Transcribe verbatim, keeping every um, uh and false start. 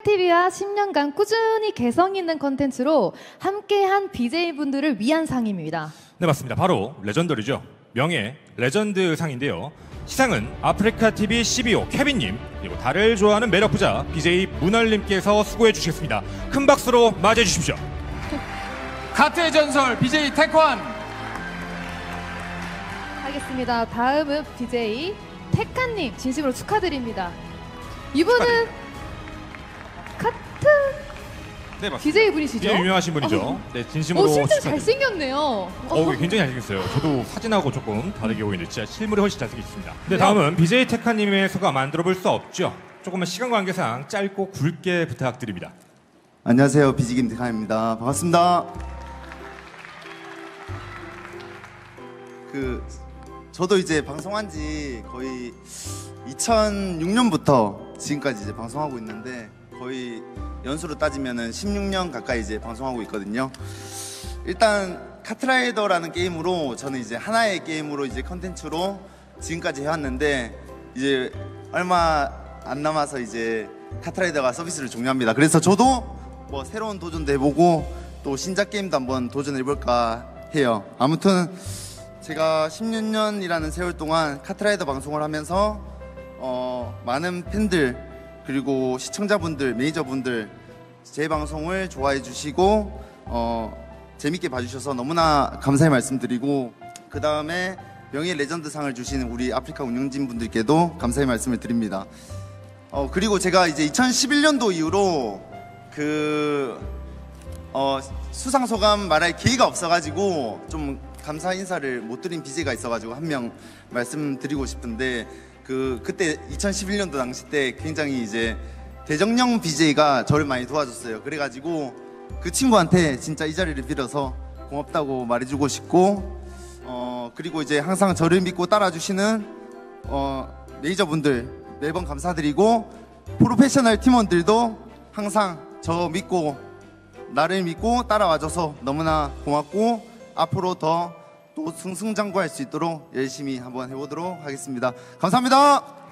티비와 십 년간 꾸준히 개성 있는 컨텐츠로 함께한 비제이분들을 위한 상입니다. 네, 맞습니다. 바로 레전더리죠. 명예 레전드 상인데요. 시상은 아프리카티비 씨비오 케빈님, 그리고 달을 좋아하는 매력부자 비제이 문얼님께서 수고해 주시겠습니다. 큰 박수로 맞이해 주십시오. 카트의 전설 비제이 태권 하겠습니다. 다음은 비제이 태칸님 진심으로 축하드립니다. 이분은 카트 네, 맞습니다. 비제이 분이시죠? 예, 유명하신 분이죠. 어. 네, 진심으로 오, 실제 축하드립니다. 잘생겼네요. 어, 굉장히 잘생겼어요. 저도 사진하고 조금 다르게 보고 있는데 진짜 실물이 훨씬 잘생겼습니다. 네, 다음은 비제이 테카님의 소감 안 들어볼 수 없죠. 조금만 시간 관계상 짧고 굵게 부탁드립니다. 안녕하세요, 비지 김태칸입니다. 반갑습니다. 그 저도 이제 방송한 지 거의 이천육 년부터 지금까지 이제 방송하고 있는데 거의 연수로 따지면은 십육 년 가까이 이제 방송하고 있거든요. 일단 카트라이더라는 게임으로 저는 이제 하나의 게임으로 이제 컨텐츠로 지금까지 해왔는데 이제 얼마 안 남아서 이제 카트라이더가 서비스를 종료합니다. 그래서 저도 뭐 새로운 도전도 해보고 또 신작 게임도 한번 도전해볼까 해요. 아무튼 제가 십육 년이라는 세월 동안 카트라이더 방송을 하면서 어, 많은 팬들 그리고 시청자분들, 매니저분들 제 방송을 좋아해 주시고 어, 재밌게 봐주셔서 너무나 감사의 말씀드리고, 그 다음에 명예 레전드상을 주시는 우리 아프리카 운영진 분들께도 감사의 말씀을 드립니다. 어, 그리고 제가 이제 이천십일 년도 이후로 그 어, 수상 소감 말할 기회가 없어가지고 좀 감사 인사를 못 드린 비제이가 있어가지고 한 명 말씀드리고 싶은데, 그 그때 이천십일 년도 당시 때 굉장히 이제 대정령 비제이가 저를 많이 도와줬어요. 그래가지고 그 친구한테 진짜 이 자리를 빌어서 고맙다고 말해주고 싶고, 어 그리고 이제 항상 저를 믿고 따라주시는 어 매니저분들 매번 감사드리고, 프로페셔널 팀원들도 항상 저 믿고 나를 믿고 따라와줘서 너무나 고맙고, 앞으로 더 또 승승장구할 수 있도록 열심히 한번 해보도록 하겠습니다. 감사합니다.